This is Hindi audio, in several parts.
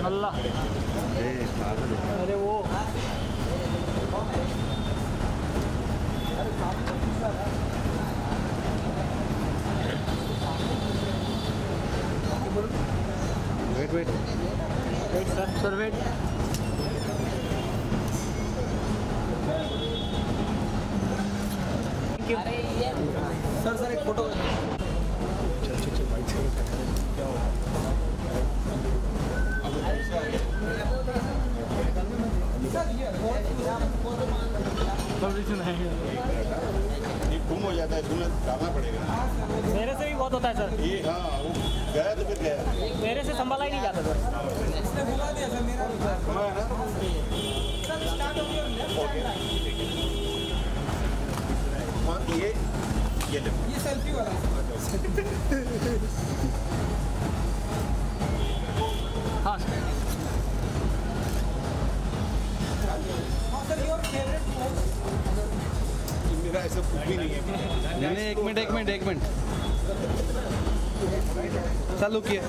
अल्लाह अरे वो wait sir wait thank you sir एक फोटो ये गुम हो जाता है, तुम्हें डालना पड़ेगा। मेरे से भी बहुत होता है सर ये हाँ वो गया तो फिर गया, मेरे से संभाला ही नहीं जाता सर। इसने बुला दिया सर मेरा है ना सर स्टार्ट हो गया ये ले ये सेल्फी वाला हाँ सर योर फेवरेट मेरा ऐसा कुछ भी नहीं है। नहीं एक मिनट चालू किए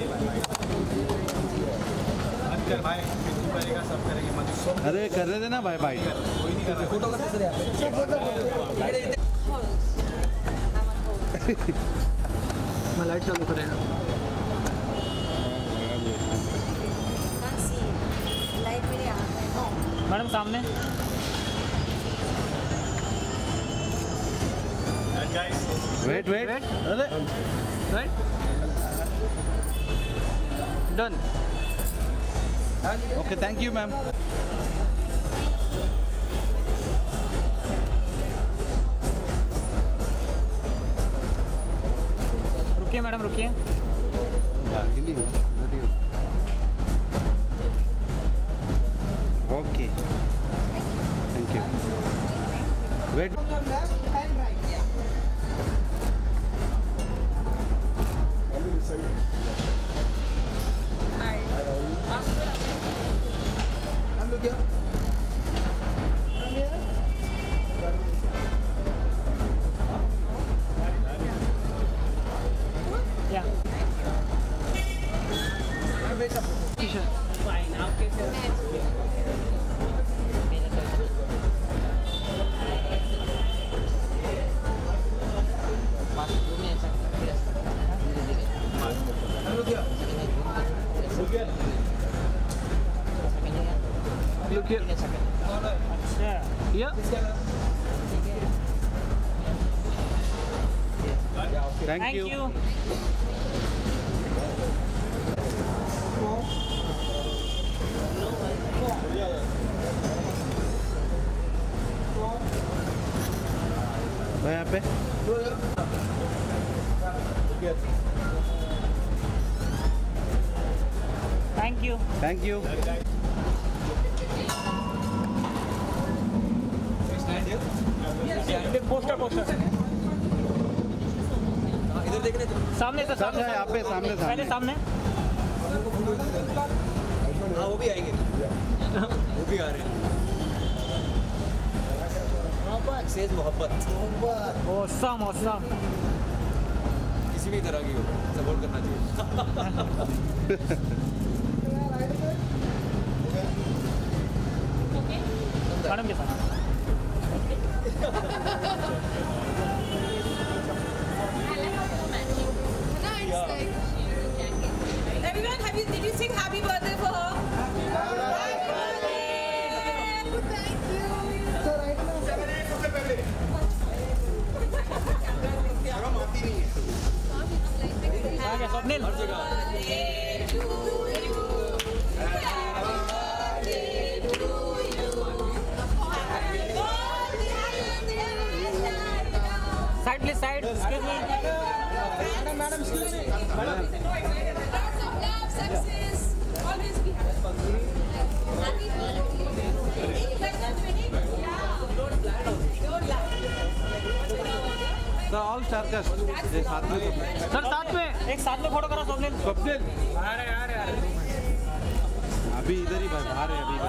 भाई करेगा सब करेंगे मत अरे कर रहे थे ना भाई कोई नहीं कर रहा फोटो करते मैं लाइट चालू करेगा मैडम सामने वेट अरे right done okay thank you ma'am रुकिए मैडम रुकिए okay thank you wait Thank you. भाई यहाँ पे Thank you. पोस्टर इधर देख रहे सामने से सामने यहाँ पे सामने पहले सामने हाँ वो भी आएंगे वो भी आ रहे हैं मोहब्बत औसम किसी भी तरह की हो सपोर्ट करना चाहिए मैडम के साथ Everyone, did you sing happy birthday for her? Happy birthday! Thank you. So right now. सबसे पहले. शर्म आती नहीं है. आगे स्वप्निल. हर जगह. Side please, side. Excuse me. Madam, excuse me. Madam. Lots of love, success. Always be happy. Happy birthday. Sir all star का साथ में सर साथ में एक साथ में फोटो करो स्वप्निल आ रहे अभी इधर ही बाहर है अभी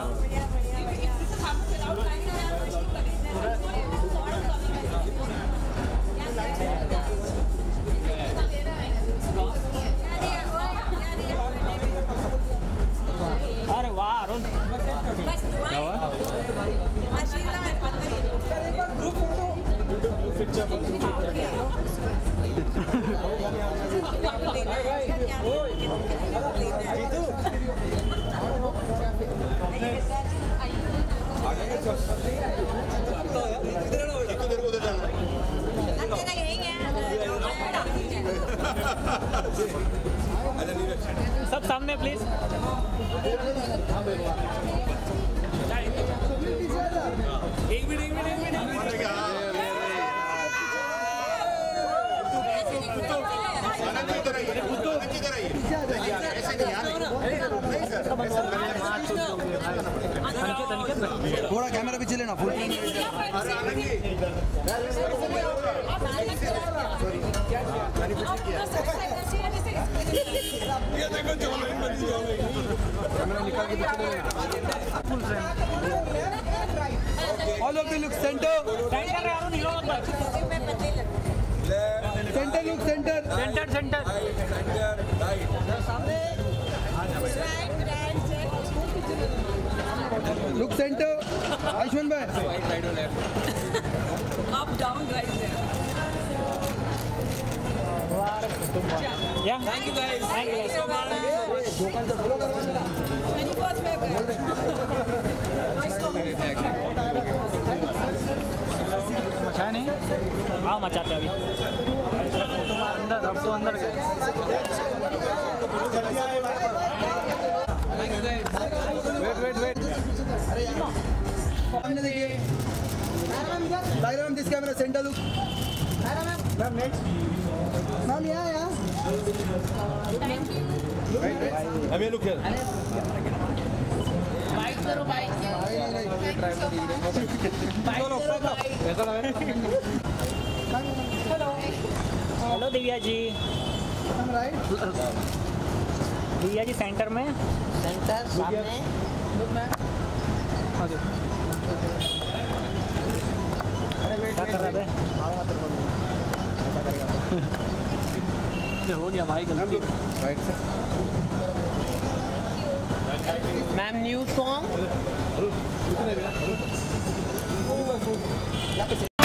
सब सामने प्लीज। एक मिनट थोड़ा कैमरा पीछे लेना full all of the look centre centre look centre look centre Ayushmann भाई Up, down, right there. Yeah. Thank you guys. Thank you so much. 21st February. Nice comment. मचा नहीं? हाँ मचाते अभी। अंदर अब तो अंदर गए। वेट सामने देखिए Tahira ma'am this camera centre look ma'am next ma'am यहाँ अब ये लुक है बाइक करो bike hello Divya ji. Divya ji centre में सामने क्या कर रहे थे? हो गया भाई गलती। Ma'am new song